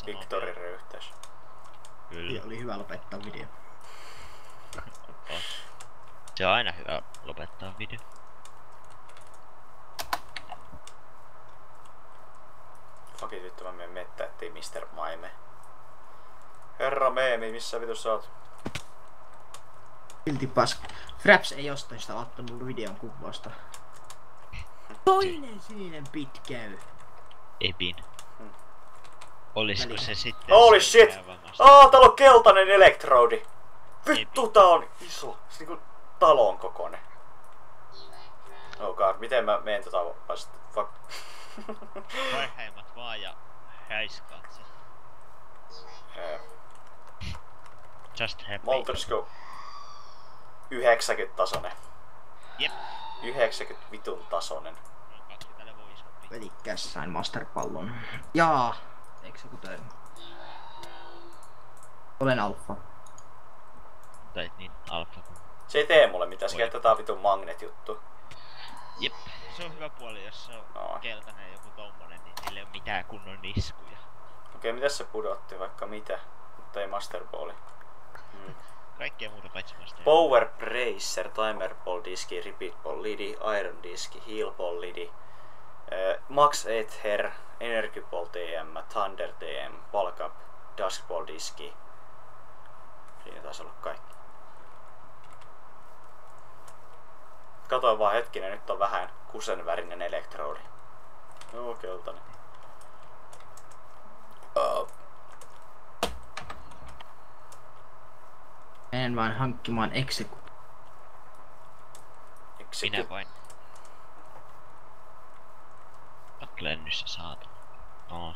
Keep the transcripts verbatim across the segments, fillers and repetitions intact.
Victorin röyhtäys. Kyllä. Oli hyvä lopettaa video. Se on aina hyvä lopettaa video. Fuck vittu, mä menen mettää, ettei mister Maime. Herra meemi, missä vitu sä oot? Silti paska. Fraps ei jostain sitä ottanut mulle videon kuvausta. Toinen sininen pit käy. Epin. Hmm. Olisiko se sitten... Holy shit! Aa, täällä on keltainen elektrodi! Vittu, tää on iso. Se niinku talon kokoinen. Oh god, miten mä menen tota vasta? Fuck. Parhaimmat vaan ja häiskaat sen. Yeah. Just happy. Moltersko. yhdeksänkymmentä tasonen. Jep. yhdeksänkymmentä vitun tasonen. kaksikymmentä levoa isompi. Velikkäs sain masterpallon. Jaa. Eikö se kuten... Olen alfa. Tai niin alfa. Se ei tee mulle mitään, se käyttää vitun magnet-juttu. Jep. Se on hyvä puoli, jos se on no. keltainen joku tommonen, niin niillä ei oo mitään kunnon iskuja. Okei, okay, mitäs se pudotti? Vaikka mitä? Mutta ei masterballi. Hmm. Kaikkea muuta paitsi master. Power Bracer, Timer Ball diski, Repeat Ball lidi, Iron diski, Heal Ball lidi, äh, Max Ether, Energy Ball T M, Thunder T M, Bulk Up, Dusk Ball diski. Siinä taisi olla kaikki. Katoin vaan hetkinen, nyt on vähän kusenvärinen elektrodi. Joo, keltainen. Uh. Menen vain hankkimaan Execu. Execu. Minä vain. Lennyssä saata. Oh.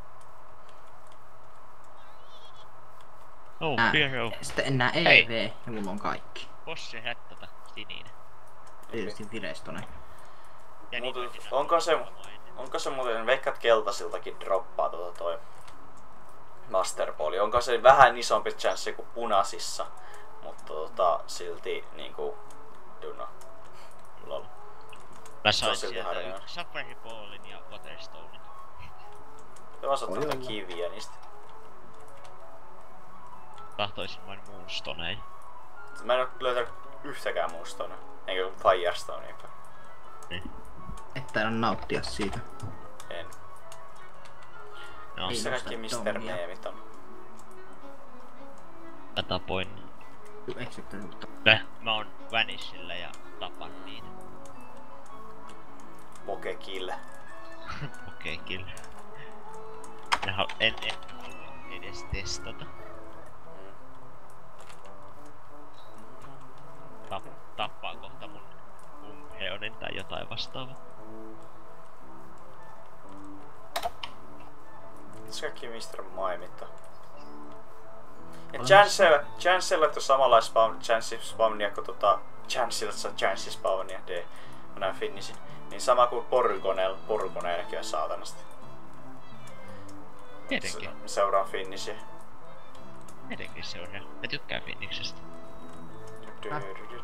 Oh, Nää, Hero. sitten enää E V ja mulla on kaikki. Bossi hättätä, sininen. Tietysti virestonen. Onko se, onko se muuten, veikkaat keltaisiltakin droppaa tota toi masterballi. Onko se vähän isompi chanssi kuin punaisissa, mutta tota silti niinku dunno. Lol. Mä sain sieltä Sapphire Ballin ja Waterstonein. Se vaan saat tuota kiviä niistä. Tahtoisin vain Moonstoneja. Mä en oo löytänyt yhtäkään Moonstonea, eikä Firestonea. Niin. Että en nauttia siitä. En. No. Missä kaikki mister Meemit on? Mä tapoin. Mä, mä oon Vanishilla ja tapan niitä. Poke kill. Okei, okay, kill. En, en, en halua edes testata. Tap, tappaa kohta mun Umheonin tai jotain vastaavaa. Tässä kaikki mister Maimit on. Ja Chancella, Chancella on samanlainen spawn, Chance spawnia kuin tota... Chancella saa Chance spawnia, D. Mä näen finnisin. Niin sama kuin Porygonella, Porygonellakin on saatanasti. Tietenkin. Se, seuraan finnisiä. Tietenkin se on, ja mä tykkään finniksestä. Äh.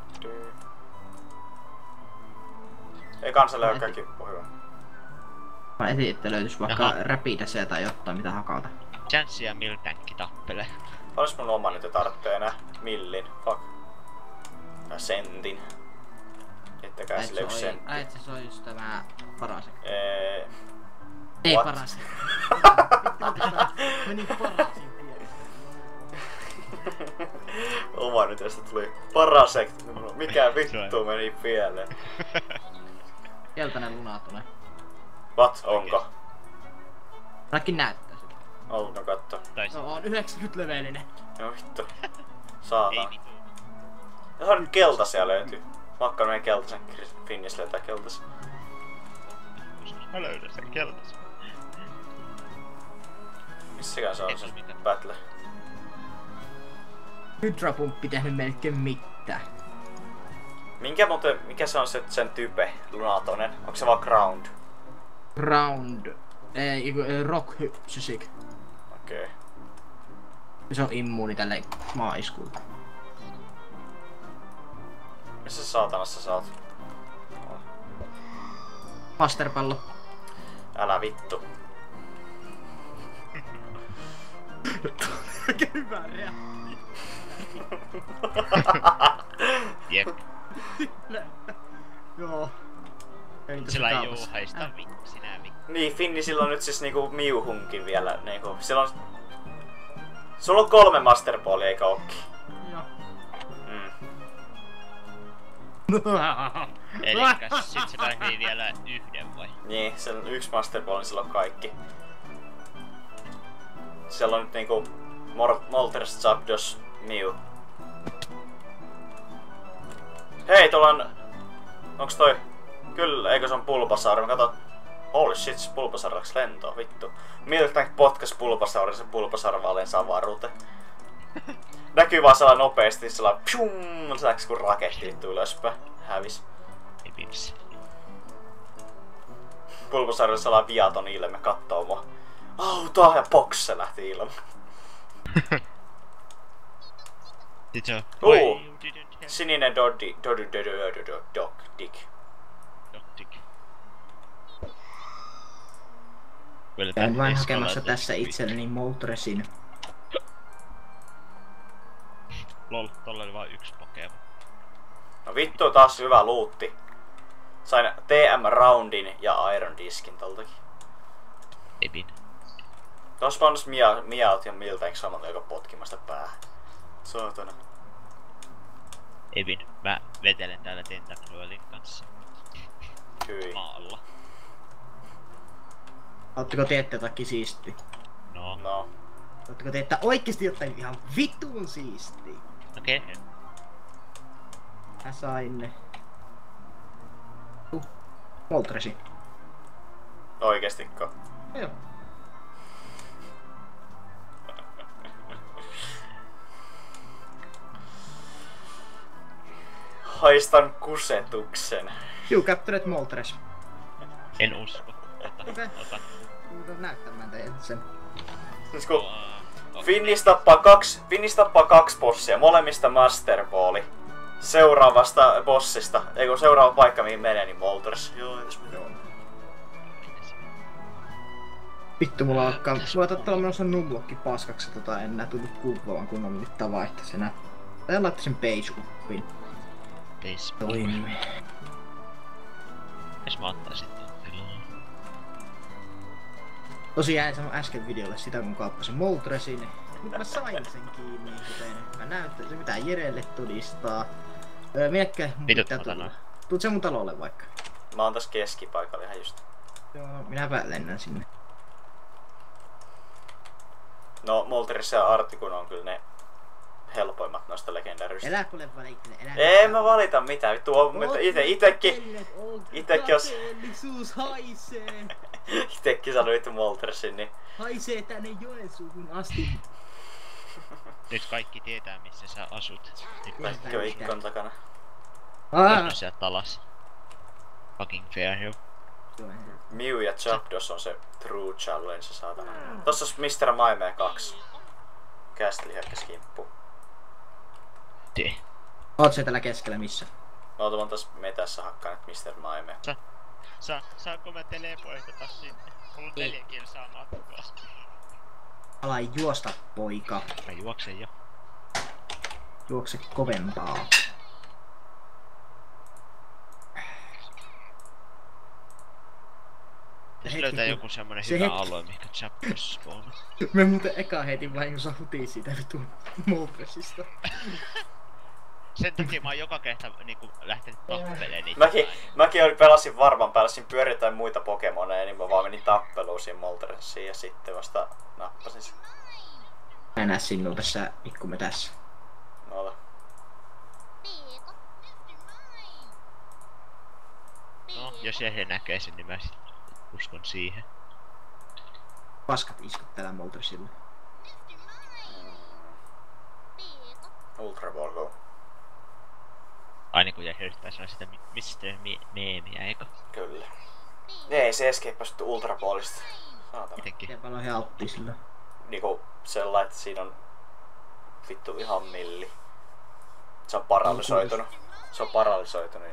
Ei kansalle ole kaikki hyvä. Mä etin, että löytys vaikka Jaha. Rapidasea tai jotain mitä hakata. Chance ja Miltankki tappelee. Olis mun oma nyt jo tarttee enää millin, fuck. Tai sentin. Jättäkää sille yksi sentti. Ai, se on just tämä Parasek. Eee... Ei What? Parasek. Meni Parasin pieleen. Oma nyt tästä tuli Parasek. Mikä vittu meni pieleen? Keltainen lunatune. What? Onko? Ainakin näyttää sitä. Oh, no katso. No on yhdeksänkymmentä levelinen. No vittu. Ei Saatana. vitu. Ihan nyt keltaisia löytyy. Makkaan meidän keltaisen Finnis löytää keltaisen. Mä löydän sen keltaisen. Missäkään se on Ei se se mitään. battle? Hydrapumppi tehnyt melkein mitään. Minkä muuten, mikä se on se sen type, Lunatonen? Onko se vaan ground? Round. Ei, rock hypsysik. Okei. Okay. Se on immuuni tälle maaiskulle. Missä saatanassa sä oot? Masterpallo. Älä vittu. Aika hyvä reaktio. Jep. Joo. Ei niitä Sillä se ei kaupas. oo haista Äh. vi, sinä vi. Niin, Finni sillä on nyt siis niinku Miuhunkin vielä niinku. Sillä on... Sulla on kolme Master Ballia eikä ookin. Joo. Mm. Elikkäs sit se tarvii vielä yhden vai? Niin, se on yksi Master Ball, niin sillä on kaikki. Siellä on nyt niinku Mor- Moltres, Zapdos, Mew. Hei, tuolla on... Onks toi? Kyllä, eikö se on Bulbasaur? Mä katon... Holy shit, se Bulbasaur läks lentoon, vittu. Miltä potkas Bulbasaur ja se Bulbasaur vaan lensi avaruuteen. Näkyy vaan sellainen nopeesti, sellainen pshum, se läks kun raketti vittu ylöspäin. Hävis. Epips. Bulbasaur oli sellainen viaton ilme, kattoo mua. Auto ja box se lähti ilman. Sit se on... Uu. Why you didn't help Sininen Doddi, Doddi, Doddi, Doddi, Dog, Dick. Dottik. Kyllä Käyn tää vain Eskola hakemassa tuli tässä vittu. itselleni Moltresin. Lol, tolla oli vaan yksi Pokemon. No vittu, taas hyvä luutti. Sain T M-roundin ja Iron Diskin toltakin. Epin. Tuossa vaan Mia, Miaut ja Miltank samalta joka potkimasta päähän. Saatana. Epin. Mä vetelen täällä Tentacruelin kanssa. Hyi. Maalla. Ootteko te että jotakin siistiä? No. No. Ootteko te että oikeesti jotain ihan vittuun siistiä? Okei. Okay. Mä sain ne. Uh, Moltresi. Oikeestikko. Joo. Haistan kusetuksen. You captured Moltres. En usko. Ota, Okei. ota. Tulen näyttämään teille sen. Siis kun Okei. Finnis tappaa kaksi, Finnis tappaa kaksi bossia, molemmista Master Balli. Seuraavasta bossista, ei kun seuraava paikka mihin menee, niin Moltres. Joo, jos mitä on. Vittu mulla alkaa. Mulla taitaa olla menossa numlokki paskaksi, tota en nää tullut kuvaan kun on mitään vaihtaisena. Tai laittaa sen page uppiin. Teis. Toimii. Jos mä ottaisin ton tilaa. Tosiaan en sano äsken videolle sitä kun kaappasin Moltresin. Mut mä sain sen kiinni, kuten mä näytän. Se pitää Jerelle todistaa. Öö, mietkä mun Vitut, pitää mä tulla. otan Tuut se mun talolle vaikka. Mä oon tässä keskipaikalla ihan just. Joo, minäpä lennän sinne. No, Moltres ja Artikun on kyllä ne helpoimmat noista legendaryistä. Elä kuule valittele, elä. En mä valita mitään, vittu on Oot ite, itekin, kakellet, oot itekin jos, kakeellisuus haisee. itekin sanoi vittu Moltresin, niin Haisee tänne Joensuuhun asti. Nyt kaikki tietää missä sä asut. Nyt kaikki on ikkon takana. Aa! mä sieltä alas. Fucking fair hill. Mew ja Zapdos on se true challenge, saatana. Tossa on mister Mime kaksi. Castli hyökkäs kimppuun. Tee. Oot se tällä keskellä missä? Mä oon tässä metässä hakkaan nyt mister Mime. Sa, sa, saanko mä teleportata sinne? Mulla on Ei. neljä kilsaa matkaa. Ala juosta poika. Mä juoksen jo. Juokse kovempaa. Jos Hetki, löytää kun- joku semmonen se hyvä hetki- alue, mikä Zapdos spawn. Me muuten eka heitin vahingossa hutiin siitä vittu Moltresista. Sen takia mä oon joka kerta niinku lähtenyt tappeleen niitä. Mäkin, mäkin olin, pelasin varman päällä, siinä pyöri jotain muita Pokemoneja, niin mä vaan menin tappeluun siinä Moltresiin ja sitten vasta nappasin sen. Mä en näe sinua tässä pikkumetässä. Nolla. No, jos he näkee sen, niin mä sit uskon siihen. Paskat iskut täällä Moltresilla. Ultra Ball Go. Aina kun jäi yrittää sanoa sitä mister Meemiä, eikö? Kyllä. Ei se escapeasi Ultra Ballista. Saatana. Mitenkin? Miten paljon he auttii sillä? Niinku sellainen, että siinä on vittu ihan milli. Se on paralysoitunut. Se on paralysoitunut.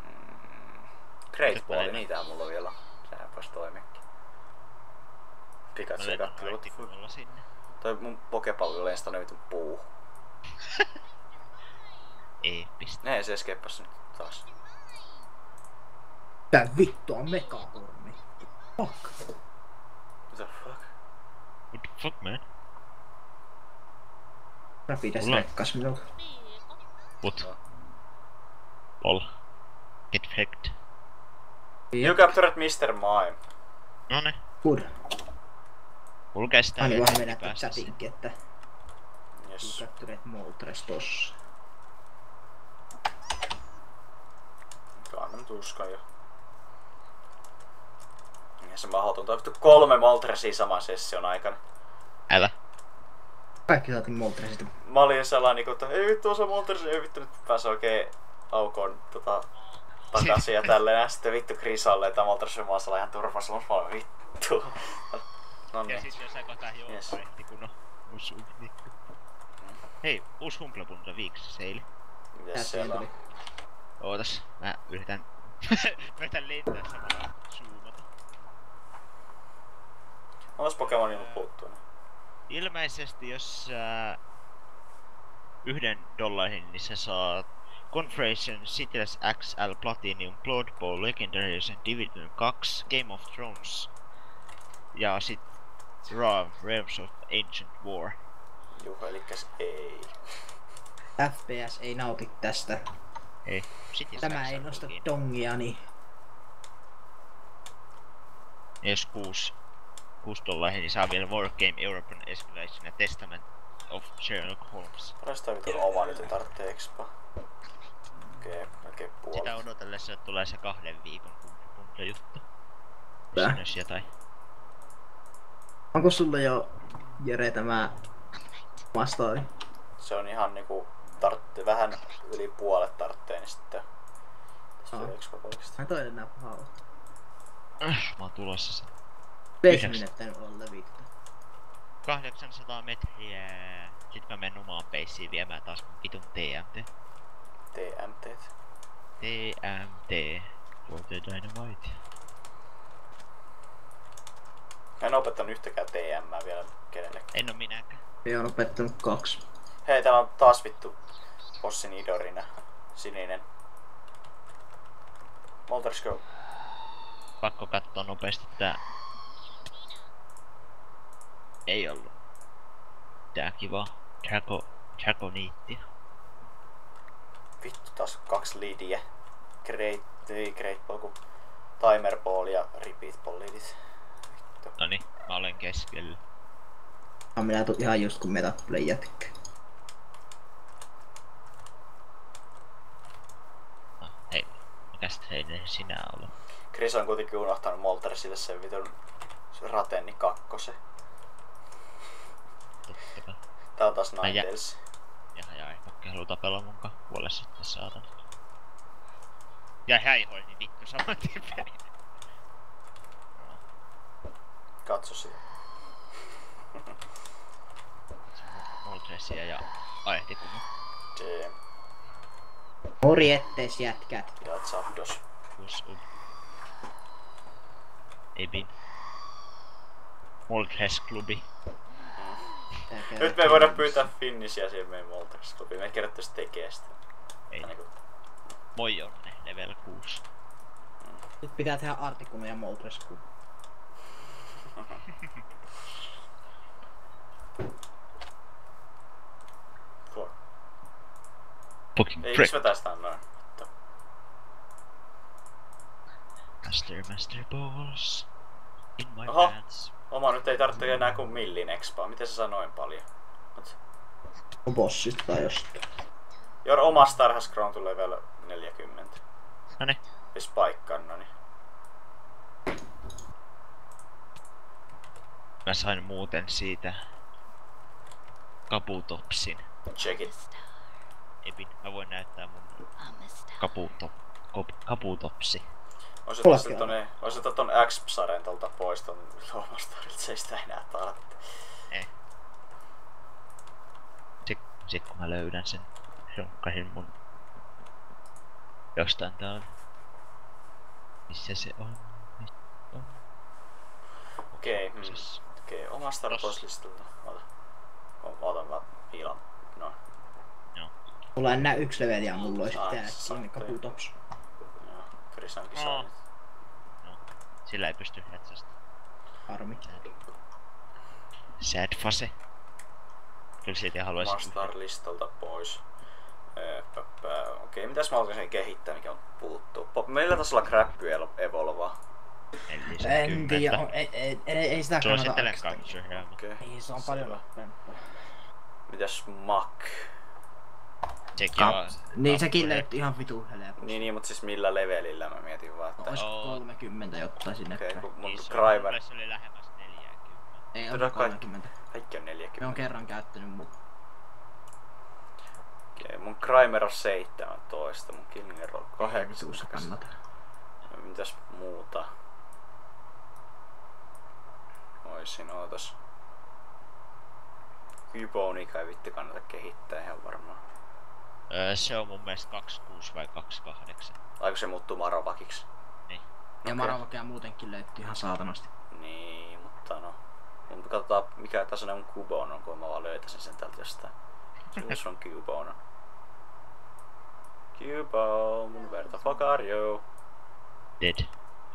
Mm. Great Ball, niitä mulla vielä on. Sehän vois toimiakin. Pikachu lennän katteli, what the fuck. raittikunnolla sinne. Toi mun pokepallo lensi tonne vitun puuhun. Eeppistä. Nee, se skeppas nyt taas. Tää vittu on megahormi. Fuck. What the fuck? What the fuck, man? Rapides Mulla- rekkas minulta. What? No. Lol. Get wrecked. You captured mister Mime. None. Good. Mulla kestää Aini nyt vaan mennä päästä chatinkin, että Yes. Capturet Moltres tossa. Kannan nyt uskan jo. Ja se mahdotonta on vittu kolme Moltresia saman session aikana. Älä. Kaikki saatiin Moltresista. Mä olin sellainen niinku, että ei vittu osa Moltresia, ei vittu nyt pääse oikein aukoon tota, takaisin ja tälleen. Ja sitten vittu Krisalle, että Moltres on maassa ihan turvassa, mä olin vittu. No Ja niin. siis jossain kohtaa joo, Yes. parehti kun on uusi unikko. Hei, uusi Humblebundle Weeks Sale. Yes, siellä on. Ootas, mä yritän... mä yritän lentää samalla zoomata. Onko Pokemonin nyt puuttuu? Ilmeisesti jos sä yhden dollarin, niin sä saat Confederation Cities X L Platinum Blood Bowl Legendary Edition Division kaksi Game of Thrones ja sit Raw Realms of Ancient War. Juha, elikkäs ei. F P S ei nauti tästä. Ei, Cities Tämä X ei L nosta onkin. dongiani. Ja jos kuusi, kuusi dollaria, niin saa vielä Wargame European Escalation ja Testament of Sherlock Holmes. Parasta vitun oma nyt ei tarvitse expa. Okei, melkein Sitä puolet. odotellessa että tulee se kahden viikon Humblebundle juttu. Tää? Siinä olisi jotain. Onko sulla jo, Jere, tämä mastoori? Se on ihan niinku, tartte vähän yli puolet tarttee, niin sitten tästä Aa. tulee expa pelkästään. Mä toinen nää pahaa. Äh, mä oon tulossa sen. Basementin pitänyt olla levitty. kahdeksansataa metriä. Sitten mä menen omaan peissiin viemään taas mun vitun T M T. T M T. T M T. For the Dynamite. Mä en opettanut yhtäkään T M vielä kenellekään. En oo minäkään. Ei on opettanut kaksi. Hei, täällä on taas vittu Bossin Idorina. Sininen. Moltres go. Pakko katsoa nopeasti tää. Ei ollut. Tää kiva. Drago... Dragoniittia. Vittu, taas kaksi lidiä. Great, ei Great Ball, kun Timer Ball ja Repeat Ball lidit. Vittu. Noniin, mä olen keskellä. Mä minä tuun ihan just kun Metaplay jätkää. Ah, hei. Mikäs heinen sinä olet? Chris on kuitenkin unohtanut Moltresille sen vitun se Ratenni kakkosen. Totta kai. Tää on taas Ai jä- Ninetales. Jaha, ja ei pakki haluu tapella munkaan puolelle sitten saatana. Ja häihoin, niin vittu saman tien peli. Katso sitä. Moltresia ja Aehtikunnan. Damn. Morjettes jätkät. Ja Zapdos. Plus up. Ebin. Moltres klubi. Tää käy Nyt me ei voida pyytää Finnisiä siihen meidän Moltres Clubiin. Me ei kerättäis tekee sitä. Ei. Aina kun- Moi onne, level kuusi. Nyt pitää tehdä Artikunnan ja Moltres Club. Tuo. Fucking Ei prick. miksi vetää sitä noin? Mutta Master, master balls. In my Oho. pants. oma nyt ei tarvitse enää kuin millin expaa. Miten se saa noin paljon? Mut On bossista tai jostain. Your oma star has grown to level neljäkymmentä. Noniin. Ja Spike on, noniin. Mä sain muuten siitä Kaputopsin. Check it. Ebin, mä voin näyttää mun Kaputop, kop, Kaputopsi. Vois Mulla ottaa sit on. ton, vois ottaa ton X-Psaren tolta pois ton Lomastarilta, se ei sitä enää tarvitse. Ei. Sit, sit kun mä löydän sen jonkkahin mun jostain täällä. Missä se on? Missä on? Okei, hmm. Se- Okei, okay, omasta pois listalta. Ota. Otan vaan piilan. No. Joo. Mulla on enää yksi leveliä, mulla olisi Ah, tää se Kimi sattui. Kabutops. Joo, Krisankin No. saa nyt. No. Sillä ei pysty hätsästä. Harmi. Sad fase. Kyllä siitä haluaisin. Master listalta pois. Öö, Okei, okay, mitäs mä alkaisin kehittää, mikä on puuttuu? Po- Meillä taisi olla Crappi Evolva. En tiedä, on- ei, ei, ei, ei sitä kannata Suosittelen oikeastaan. kaksosia. Okei. Okay. Ei, se on paljon lappempaa. Mitäs Mac? Sekin on. Niin sekin löytyi ihan vitu helposti. Niin, niin, mutta siis millä levelillä mä mietin vaan, että... Olisiko Oo. kolmekymmentä jotain sinne Okei, päin? kun mun Niin se Cryber... mulle se oli lähemmäs neljäkymmentä. Ei Todella ole kolmekymmentä. Kaikki on Me on neljäkymmentä. kerran käyttänyt mun. Okei, mun Crymer on seitsemäntoista, mun Killinger on Ei vitussa kahdeksan. kannata. Mitäs muuta? Oisin, ootas. Kybonika ei vitti kannata kehittää ihan varmaan. Öö, se on mun mielestä kaksikymmentäkuusi vai kaksikymmentäkahdeksan. Aiko se muuttuu Marovakiksi? Niin. Ja Okei. Maravakea muutenkin löytyi ihan saatanasti. Niin, mutta no. Mutta katsotaan mikä tasoinen mun Cubone on, kun mä vaan löytäisin sen täältä jostain. Missä on Cubone? Cubone, where the fuck are you? Dead.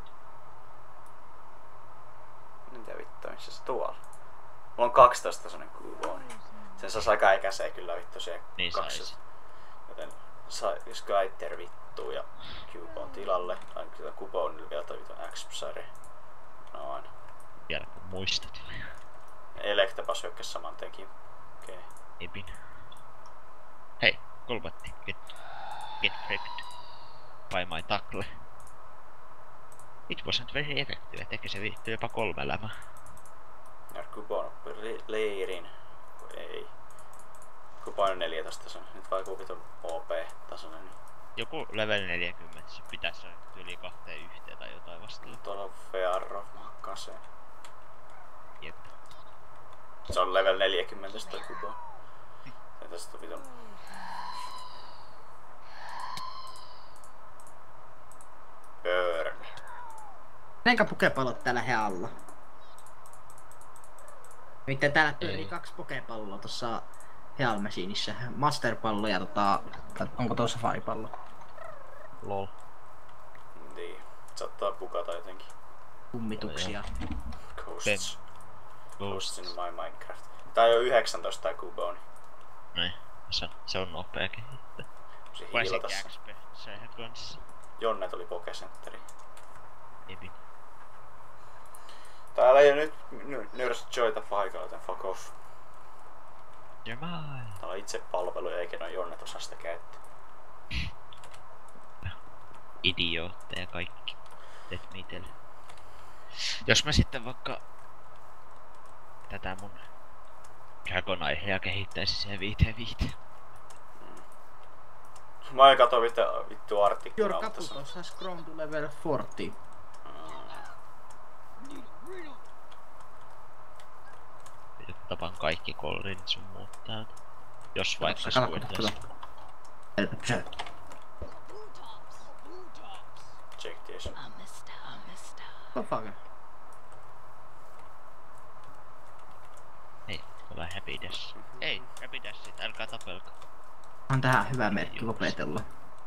Mitä vittua, missä se tuolla? Mulla on kaksitoista tasoinen Cubone. Sen saisi aika äkäiseen kyllä vittu se Niin kaksi. sais. Joten sai Skyter vittuu ja Cubone tilalle. Aina kyllä Cubone vielä toi vittu X-Psyre. Noin. Vielä kun muistat. Electabuzz hyökkäs saman teki. Okei. Okay. Epin. Hei, Golbatti. Get, get wrecked by my tackle. It wasn't very effective. Teki se vittu jopa kolme elämää. Ja Cubone le- leirin. Ei. Cubone on neljätoista tasoinen. Nyt vaikuu vitun O P-tasoinen. Niin. Joku level neljäkymmentä, se pitäisi olla yli kahteen yhteen tai jotain vastaan. Tuolla on Fearro makkaseen. Jep. Se on level neljäkymmentä sitä Cubone. Ja tästä on vitun... Burn. Enkä pukepallot täällä he alla. Miten täällä pyörii Ei. kaksi pokepalloa tossa Heal Machineissa. Masterpallo ja tota... Onko tuossa Safari-pallo? Lol. Niin. Saattaa pukata jotenkin. Kummituksia. Ghosts. Ghosts in my Minecraft. Tää on jo yhdeksäntoista tää Cubone. Noin. Se on, se on nopea kehittää. Se Vai se hiilatas. X P, sehän kanssa. Jonne tuli Pokecentteri. Epin. Täällä ei oo nyt ny- nörsä Joita paikalla, joten fuck off. You're mine. Täällä on itse palveluja eikä noin Jonnet osaa sitä käyttää. Idiootteja kaikki. Let me tell. Jos mä sitten vaikka tätä mun Dragonaihea kehittäisin siihen viiteen viiteen. Mä en kato vittu, vittu Your artikkelaa tässä. Kabutos has grown to level neljäkymmentä. Tapan kaikki kolorit sun muut täältä. Jos vaikka Kato, kato, suunnitelisi. kato. Pysä. Check this. Oh fucker. Ei, ole Happy Dash. Ei, Happy Dashit, älkää tapelko. On tähän hyvä merkki lopetella.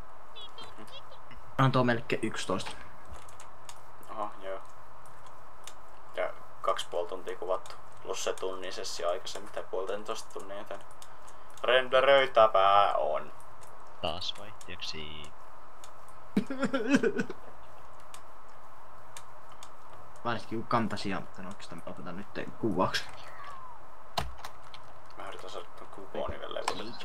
On tuo melkein yksitoista. Aha, joo. Ja kaksi puoli tuntia kuvattu. Plus se tunnin sessio aikaisemmin tai puolitoista tunnin, joten renderöitävää on. Taas vaihteeksi. Varsinkin kun Camtasia, mutta oikeastaan mä opetan nyt kuvaksi. Mä yritän saada ton Cubonin vielä levytettyä.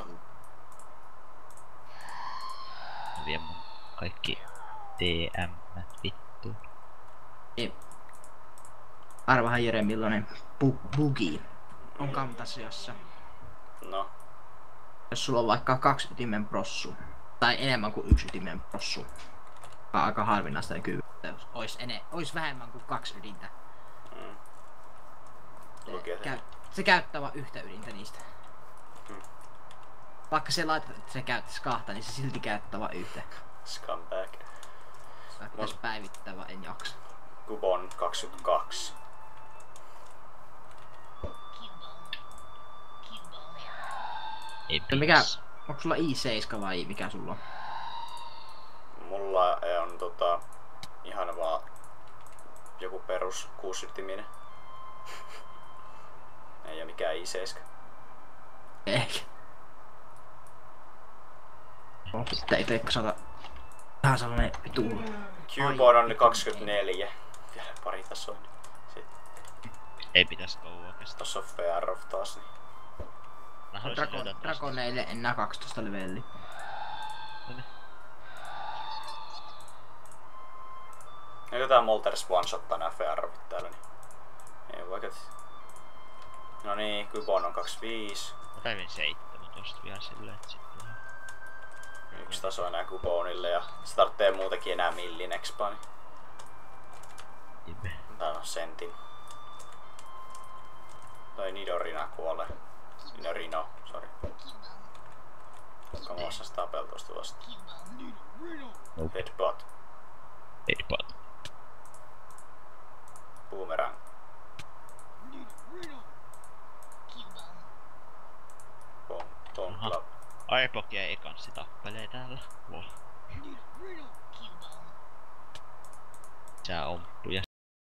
Vien mun kaikki T M vittu. Ei. Arvahan Jere millainen bu- bugi on Camtasiassa. No, Jos sulla on vaikka kaksi ytimen prossu, tai enemmän kuin yksi ytimen prossu. Aika harvinaista kyllä. Ois, ene, ois vähemmän kuin kaksi ydintä. mm. Lukee Käy, sen. se käyttää vaan yhtä ydintä niistä. Hmm. Vaikka se laitat, että se käyttäisi kahta, niin se silti käyttää vaan yhtä. Scumbag. Mä pitäis päivittää vaan en jaksa. Cubone kaksikymmentäkaksi. Ei No mikä, pitäis. onko sulla i seitsemän vai mikä sulla on? Mulla on tota ihan vaan joku perus kuusisyttiminen. Ei oo mikään i seitsemän. Ehkä. On sitten ite kasata vähän sellainen vitu. Cubone on kaksikymmentäneljä. Vielä pari tasoa. Niin. Sitten Ei pitäis kauan kestää. tossa on Fearov taas. Niin. Mä haluaisin Dragon, löytää tosta. Dragoneille enää kaksitoista leveliä. Eikö tää Molteres one-shottaa nää Fearovit täällä? Niin. Ei vaikka. No niin, Cubone on kaksikymmentäviisi. Mä kävin seitsemän tosta vielä silleen, et sit vähän. Yksi taso enää Cubonille ja se tarvitsee muutenkin enää millin expa. Niin. Ibe. Tää on sentin. Toi Nidorina kuolee. Nidorino, sori. Kamossa sitä tapeltuista vasta. Nope. Headbutt. Headbutt. Boomerang. Bong, bong, Aha. club. Airbok ja Ekanssi tappelee täällä. Lol. Sää omppuja.